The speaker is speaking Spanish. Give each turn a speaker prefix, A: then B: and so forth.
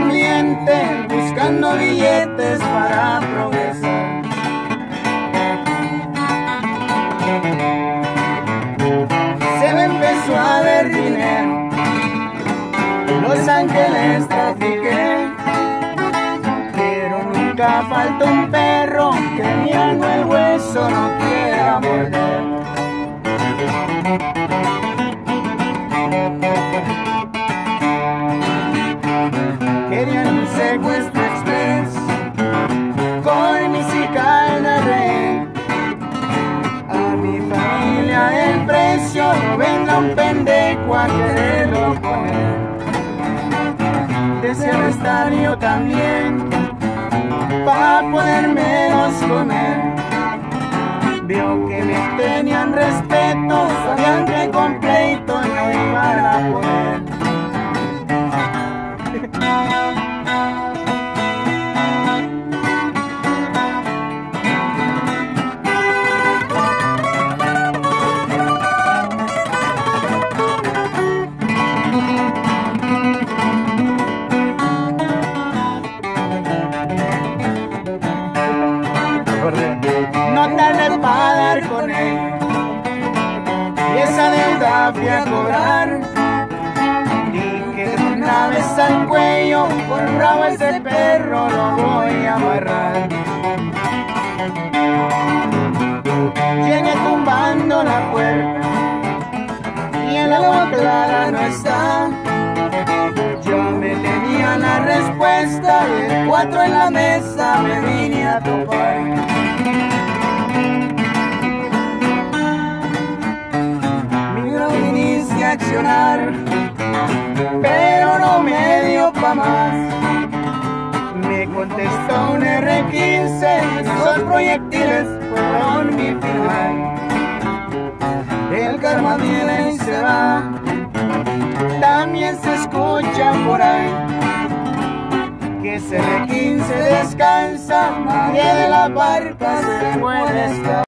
A: ambiente, buscando billetes para progresar. Se me empezó a ver dinero, Los Ángeles trafiqué, pero nunca falta un perro que mirando el hueso no quiera morder. Querían un secuestro express con mi cical de rehén. A mi familia el precio, no venga un pendejo a quererlo poner. Deseo estar yo también para podérmelos comer. Vio que me tenían respeto, sabían que con pleito no iban a poder. No tardé para dar con él y esa deuda fui a cobrar. Dije una vez al cuello, con rabo ese perro lo voy a amarrar. Llegué tumbando la puerta y el agua clara no está. Yo me tenía la respuesta y el 4 en la mesa me vine a topar. Accionar, pero no me dio pa' más. Me contestó un R15, esos proyectiles fueron mi final. El karma viene y se va, también se escucha por ahí que ese R15 descansa, nadie de la barca se puede escapar.